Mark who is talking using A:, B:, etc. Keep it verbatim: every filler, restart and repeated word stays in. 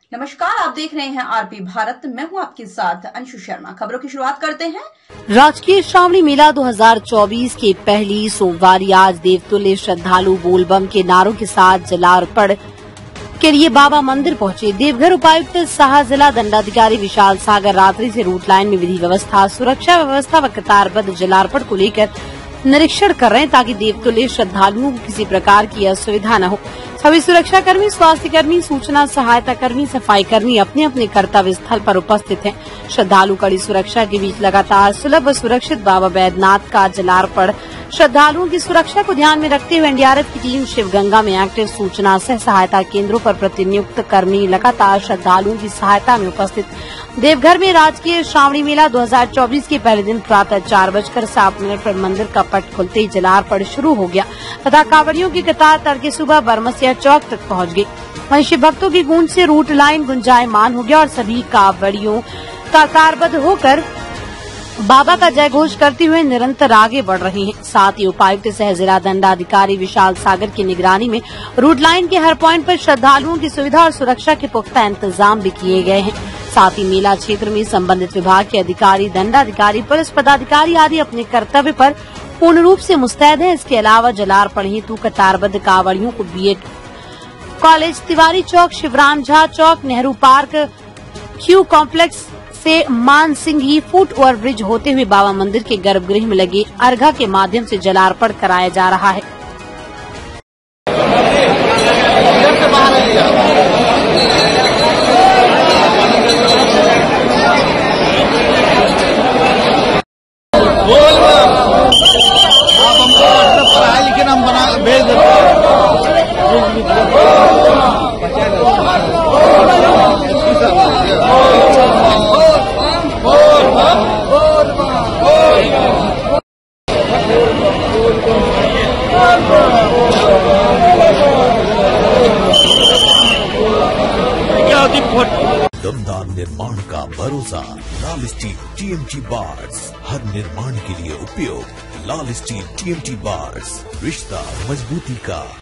A: नमस्कार, आप देख रहे हैं आरपी भारत। मैं हूं आपके साथ अंशु शर्मा। खबरों की शुरुआत करते हैं।
B: राजकीय श्रावणी मेला दो हज़ार चौबीस के पहली सोमवार आज देवतुल्य श्रद्धालु बोलबम के नारों के साथ जलार्पण के लिए बाबा मंदिर पहुंचे। देवघर उपायुक्त सह जिला दंडाधिकारी विशाल सागर रात्रि से रूट लाइन में विधि व्यवस्था, सुरक्षा व्यवस्था व कतारबद्ध जलार्पण को लेकर निरीक्षण कर रहे हैं ताकि देवतुल्य श्रद्धालुओं को किसी प्रकार की असुविधा न हो। सभी सुरक्षा कर्मी, स्वास्थ्य कर्मी, सूचना सहायता कर्मी, सफाई कर्मी अपने अपने कर्तव्य स्थल पर उपस्थित हैं। श्रद्धालु कड़ी सुरक्षा के बीच लगातार सुलभ व सुरक्षित बाबा बैद्यनाथ का जलार्पण। श्रद्धालुओं की सुरक्षा को ध्यान में रखते हुए एनडीआरएफ की टीम शिवगंगा में एक्टिव, सूचना सह सहायता केंद्रों पर प्रतिनियुक्त कर्मी लगातार श्रद्धालुओं की सहायता में उपस्थित। देवघर में राजकीय श्रावणी मेला दो हज़ार चौबीस के पहले दिन प्रातः चार बजकर सात मिनट पर मंदिर का पट खुलते ही जलार्पण शुरू हो गया तथा कांवड़ियों की कतार तड़के सुबह बरमसिया चौक तक पहुंच गई। वहीं शिव भक्तों की गूंज से रूट लाइन गुंजायमान हो गया और सभी कांवड़ियों कतारबद्ध होकर बाबा का जय घोष करते हुए निरंतर आगे बढ़ रहे हैं। साथ ही उपायुक्त सह जिला दंडाधिकारी विशाल सागर की निगरानी में रूट लाइन के हर पॉइंट पर श्रद्धालुओं की सुविधा और सुरक्षा के पुख्ता इंतजाम भी किए गए हैं। साथ ही मेला क्षेत्र में संबंधित विभाग के अधिकारी, दंडाधिकारी, पुलिस पदाधिकारी आदि अपने कर्तव्य पर पूर्ण रूप से मुस्तैद हैं। इसके अलावा जलार्पण हेतु कतारबद्ध कांवड़ियों को B Ed college, Tiwari Chowk, Shivram Jha Chowk, Nehru park, Q complex से मान सिंघी फुट ओवर ब्रिज होते हुए बाबा मंदिर के गर्भगृह में लगे अर्घा के माध्यम से जलार्पण कराया जा रहा है।
C: पढ़ाई लिखे नाम बना भेज देते
D: दमदार निर्माण का भरोसा लाल स्टील टीएमटी बार्स, हर निर्माण के लिए उपयोग। लाल स्टील टीएमटी बार्स, रिश्ता मजबूती का।